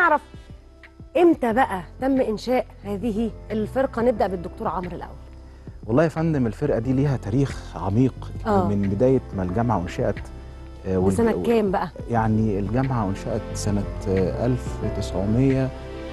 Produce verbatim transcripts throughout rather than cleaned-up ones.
نعرف امتى بقى تم انشاء هذه الفرقه. نبدا بالدكتور عمرو الاول. والله يا فندم الفرقه دي ليها تاريخ عميق آه. من بدايه ما الجامعه انشئت. آه سنه كام بقى؟ يعني الجامعه انشئت سنه ألف وتسعمية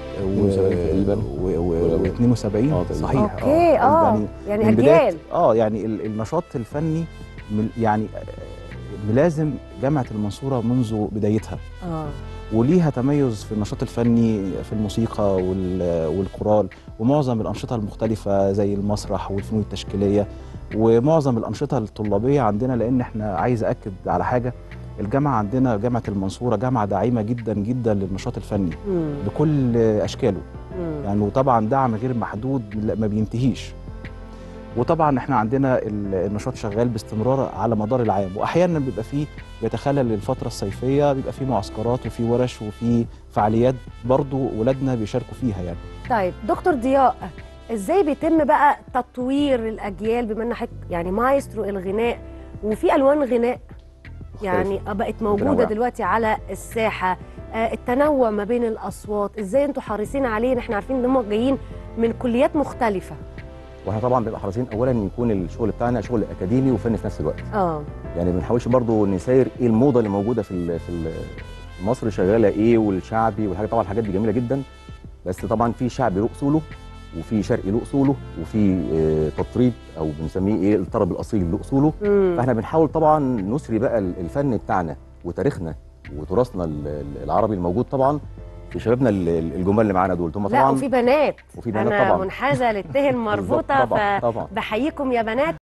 واثنين وسبعين. اه صحيح. اوكي اه يعني, يعني اجيال اه يعني النشاط الفني يعني ملازم جامعه المنصوره منذ بدايتها. اه وليها تميز في النشاط الفني في الموسيقى والكورال ومعظم الأنشطة المختلفة زي المسرح والفنون التشكيلية ومعظم الأنشطة الطلابية عندنا. لأن احنا عايز أكد على حاجة، الجامعة عندنا جامعة المنصورة جامعة داعمة جدا جدا للنشاط الفني مم. بكل أشكاله مم. يعني وطبعا دعم غير محدود ما بينتهيش. وطبعا احنا عندنا النشاط شغال باستمرار على مدار العام، واحيانا بيبقى فيه بيتخلل الفتره الصيفيه، بيبقى فيه معسكرات وفي ورش وفي فعاليات برضو ولادنا بيشاركوا فيها يعني. طيب دكتور ضياء، ازاي بيتم بقى تطوير الاجيال بما ان حضرتك يعني مايسترو الغناء وفي الوان غناء يعني بقت موجوده متنوع. دلوقتي على الساحه، آه التنوع ما بين الاصوات، ازاي انتوا حريصين عليه؟ احنا عارفين ان هم جايين من كليات مختلفه. واحنا طبعا بنبقى حريصين اولا ان يكون الشغل بتاعنا شغل اكاديمي وفني في نفس الوقت. اه يعني ما بنحاولش برضو نساير ايه الموضه اللي موجوده في في مصر شغاله ايه والشعبي والحاجات. طبعا الحاجات دي جميله جدا، بس طبعا في شعبي له اصوله وفي شرقي له اصوله وفي آه تطريب او بنسميه ايه الطرب الاصيل له اصوله. فاحنا بنحاول طبعا نسري بقى الفن بتاعنا وتاريخنا وتراثنا العربي الموجود طبعا في شبابنا الجمال اللي معانا دول. هم طبعا لا وفي بنات وفي بنات انا طبعا منحازه للته المربوطه فبحييكم يا بنات.